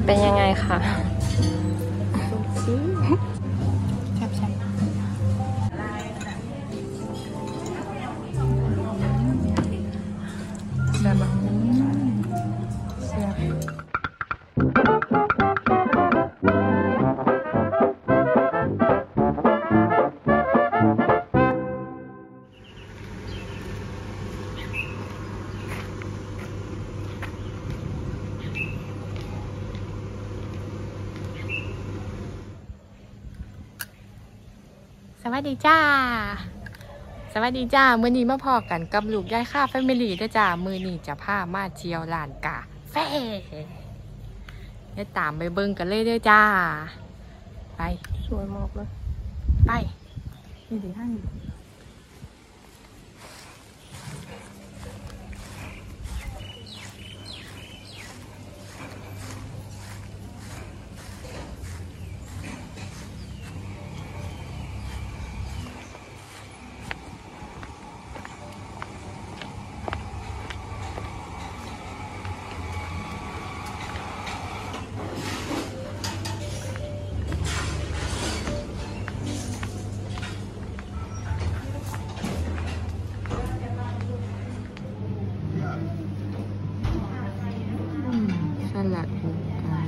เป็นยังไงคะสวัสดีจ้าสวัสดีจ้ามื้อนี้มาพอกันกับลูกยายค่าแฟมิลี่ด้วยจ้ามื้อนี้จะพามาเที่ยวร้านกาแฟเดี๋ยวตามไปเบิ่งกันเลยด้วยจ้าไปสวยมากเลยไปนี่ดีให้สลัดหูไก่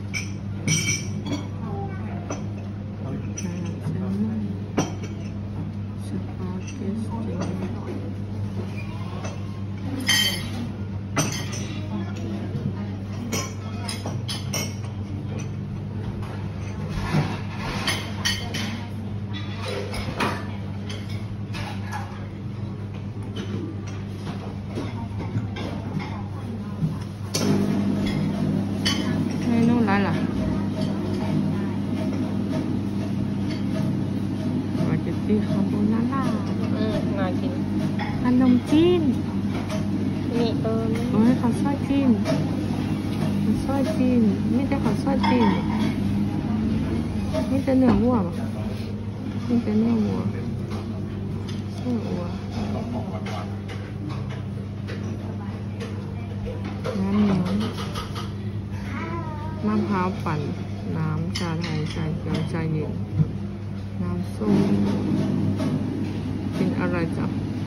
สปาเกตตี้ล่ะสปาเกตตี้คาโบนาร่าน่ากินขนมจีนนี่โอ้ยข้าวซอยจีนข้าวซอยจีนไม่ใช่ข้าวซอยจีนนี่จะเนื้อวัวป่ะนี่จะเนื้อวัวน้ำเหนียวมะพร้าวปั่นน้ำชาไทยชาเขียวชาเย็นน้ำส้มเป็นอะไรจ๊ะ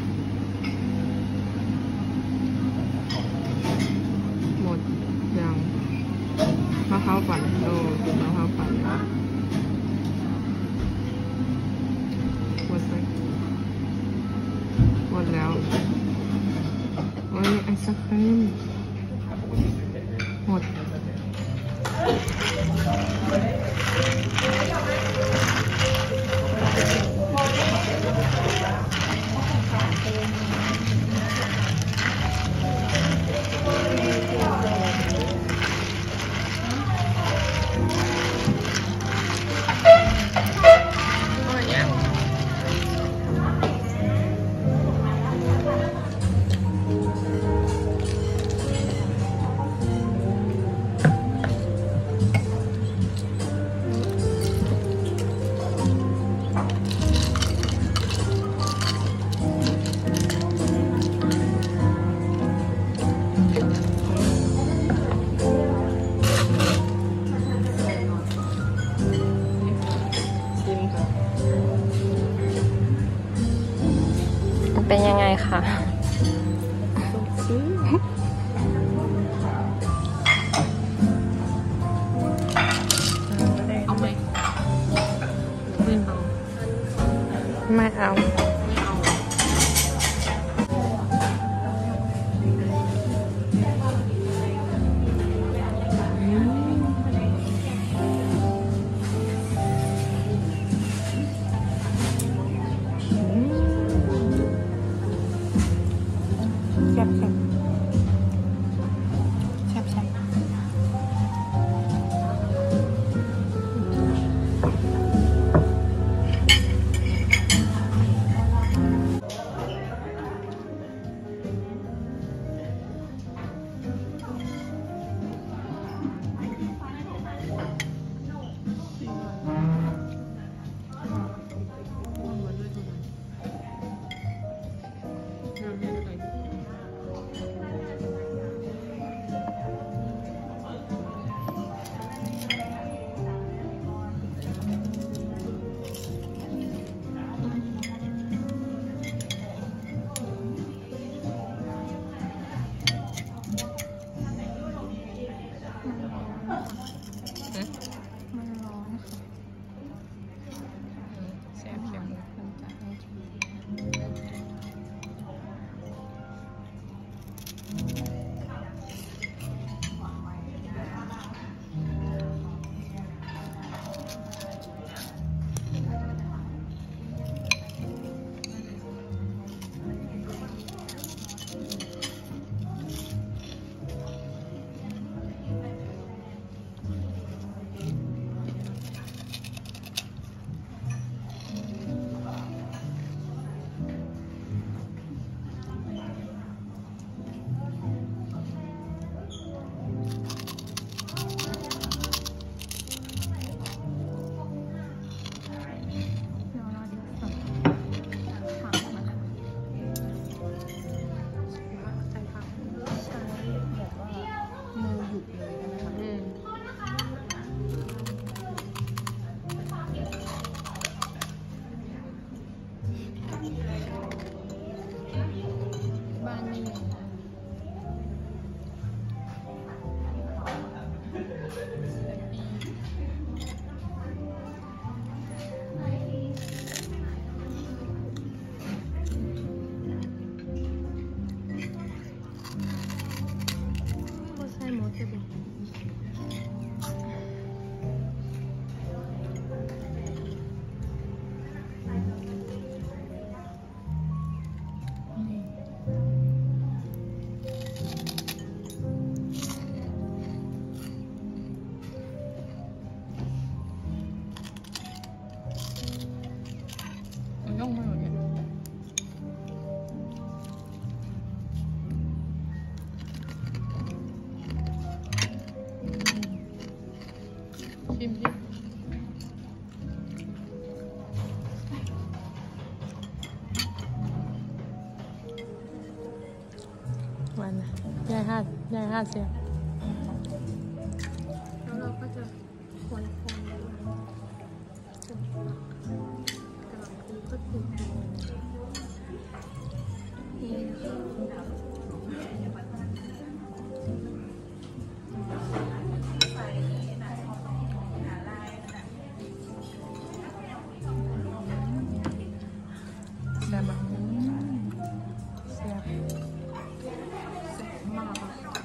หมดยังมะพร้าวปั่นโตมะพร้าวปั่นหมดไปหมดแล้วโอ้ยไอศครีมหมดเป็นยังไงคะเอาไหมไม่เอาใส่หมดจะเป็นย่องมาเลยชิมดิวันนะยายห้าเสียแล้วเราก็จะคนกำลังตีก็ตีแบบเสียบมาก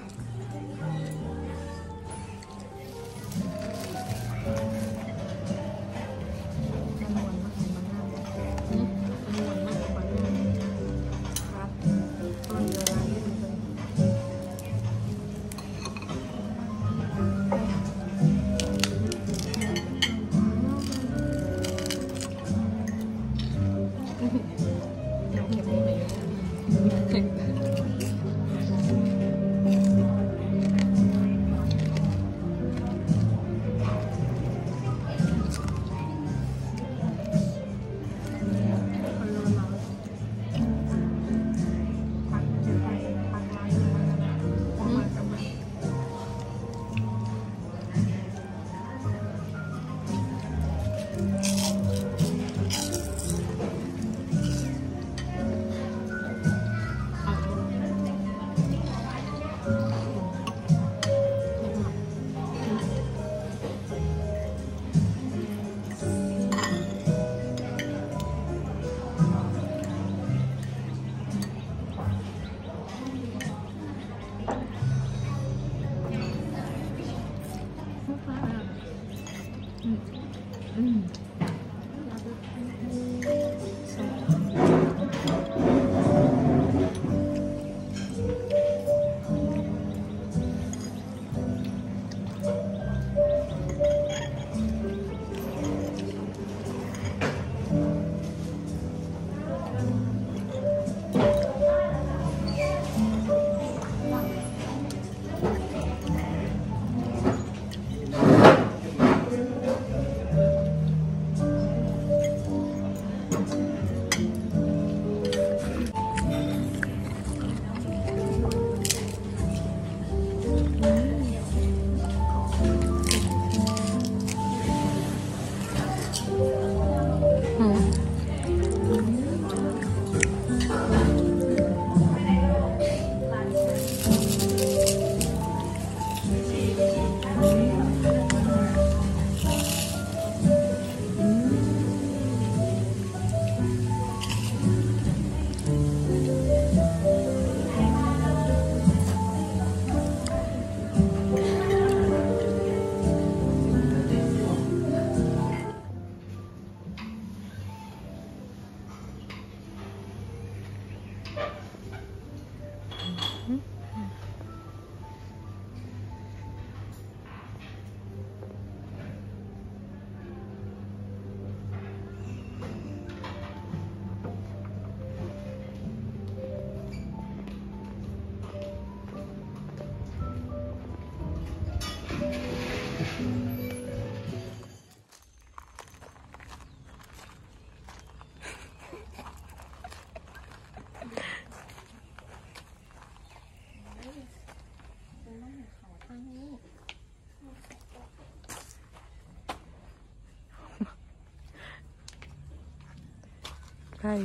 ใช่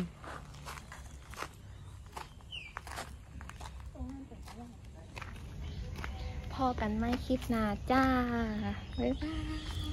พพอกันไม่คลิปหน้าจ้าบ๊ายบาย